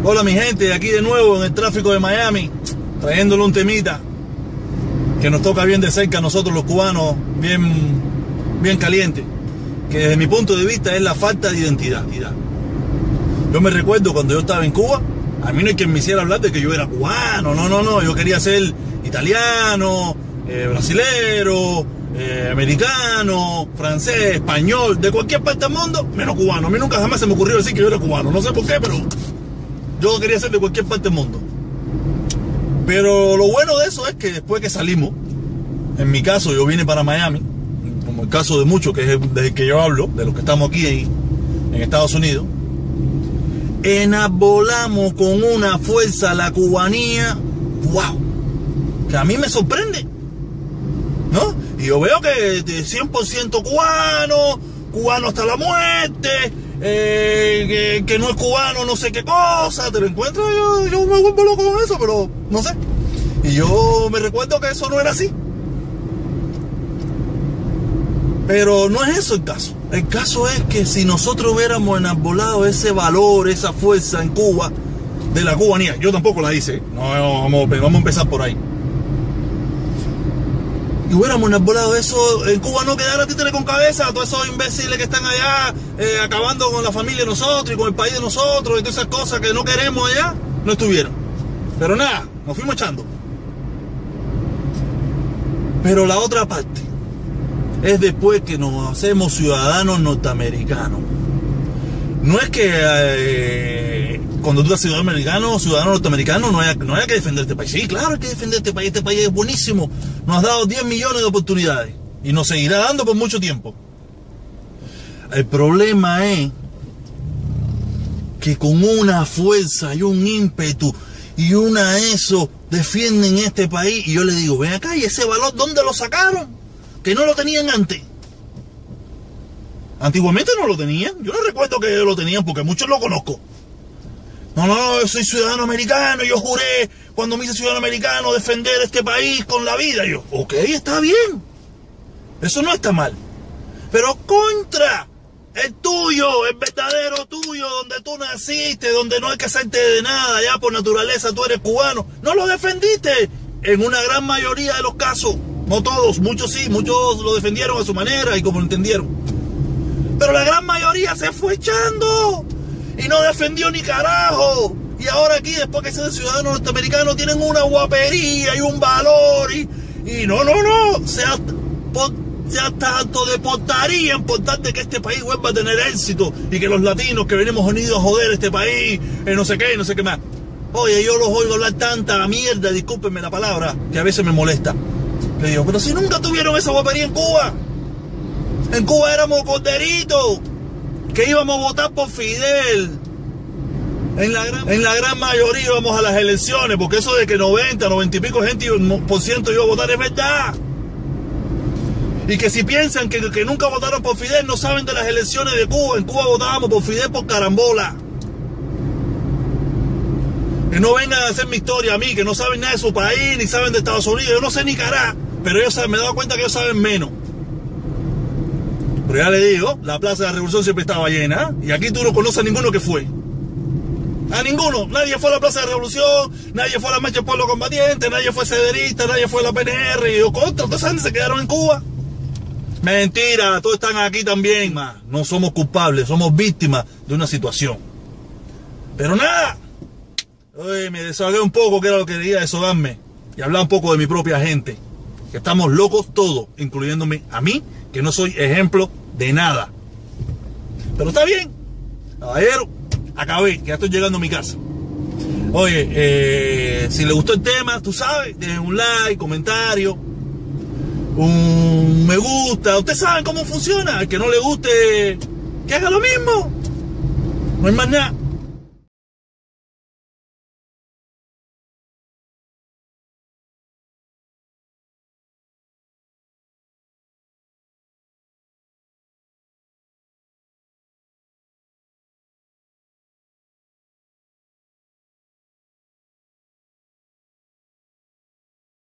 Hola mi gente, aquí de nuevo en el tráfico de Miami, trayéndole un temita que nos toca bien de cerca a nosotros los cubanos, bien caliente, que desde mi punto de vista es la falta de identidad. Yo me recuerdo cuando yo estaba en Cuba, a mí no hay quien me hiciera hablar de que yo era cubano, no, yo quería ser italiano, brasilero, americano, francés, español, de cualquier parte del mundo, menos cubano. A mí nunca jamás se me ocurrió decir que yo era cubano, no sé por qué, pero yo quería ser de cualquier parte del mundo. Pero lo bueno de eso es que después que salimos, en mi caso yo vine para Miami, como el caso de muchos, que es del que yo hablo, de los que estamos aquí en Estados Unidos, enarbolamos con una fuerza la cubanía, wow, que a mí me sorprende, ¿no? Y yo veo que 100% cubano hasta la muerte, que no es cubano no sé qué cosa, te lo encuentro, yo me vuelvo loco con eso, pero no sé. Y yo me recuerdo que eso no era así. Pero no es eso el caso. El caso es que si nosotros hubiéramos enarbolado ese valor, esa fuerza en Cuba, de la cubanía, yo tampoco la hice, no, vamos a empezar por ahí. Y hubiéramos enarbolado eso, en Cuba no quedara títere con cabeza a todos esos imbéciles que están allá acabando con la familia de nosotros y con el país de nosotros y todas esas cosas que no queremos allá, no estuvieron. Pero nada, nos fuimos echando. Pero la otra parte es después que nos hacemos ciudadanos norteamericanos. No es que cuando tú eres ciudadano norteamericano, no hay que defender este país. Sí, claro, hay que defender este país es buenísimo. Nos ha dado 10 millones de oportunidades y nos seguirá dando por mucho tiempo. El problema es que con una fuerza y un ímpetu y eso defienden este país. Y yo le digo, ven acá, ¿y ese valor dónde lo sacaron? Que no lo tenían antes. Antiguamente no lo tenían. Yo no recuerdo que lo tenían porque muchos lo conozco. No, yo soy ciudadano americano, yo juré cuando me hice ciudadano americano defender este país con la vida. Y yo, ok, está bien. Eso no está mal. Pero contra el tuyo, el verdadero tuyo, donde tú naciste, donde no hay que hacerte de nada, ya por naturaleza tú eres cubano, no lo defendiste en una gran mayoría de los casos. No todos, muchos sí, muchos lo defendieron a su manera y como lo entendieron. Pero la gran mayoría se fue echando y no defendió ni carajo. Y ahora aquí, después que sean ciudadanos norteamericanos, tienen una guapería y un valor. Y no. Se hasta autodeportarían por tal de que este país vuelva a tener éxito. Y que los latinos que venimos unidos a joder este país, no sé qué más. Oye, yo los oigo hablar tanta mierda, discúlpenme la palabra, que a veces me molesta. Le digo, pero si nunca tuvieron esa guapería en Cuba. En Cuba éramos corderitos, que íbamos a votar por Fidel. En la gran mayoría íbamos a las elecciones, porque eso de que 90 y pico por ciento iba a votar es verdad. Y que si piensan que nunca votaron por Fidel, no saben de las elecciones de Cuba. En Cuba votábamos por Fidel por carambola. Que no vengan a hacer mi historia a mí, que no saben nada de su país, ni saben de Estados Unidos. Yo no sé ni carajo, pero ellos me he dado cuenta que ellos saben menos. Pero ya le digo, la Plaza de la Revolución siempre estaba llena, y aquí tú no conoces a ninguno que fue. A ninguno. Nadie fue a la Plaza de la Revolución, nadie fue a la Marcha del Pueblo Combatiente, nadie fue cederista, nadie fue a la PNR, y yo contra, toda esa gente se quedaron en Cuba. Mentira, todos están aquí también, ma. No somos culpables, somos víctimas de una situación. Pero nada. Oye, me desahogué un poco, que era lo que quería desahogarme, y hablar un poco de mi propia gente. Que estamos locos todos, incluyéndome a mí, que no soy ejemplo de nada. Pero está bien, caballero, acabé, que ya estoy llegando a mi casa. Oye, si le gustó el tema, tú sabes, dejen un like, comentario, un me gusta. Ustedes saben cómo funciona. Al que no le guste, que haga lo mismo. No hay más nada.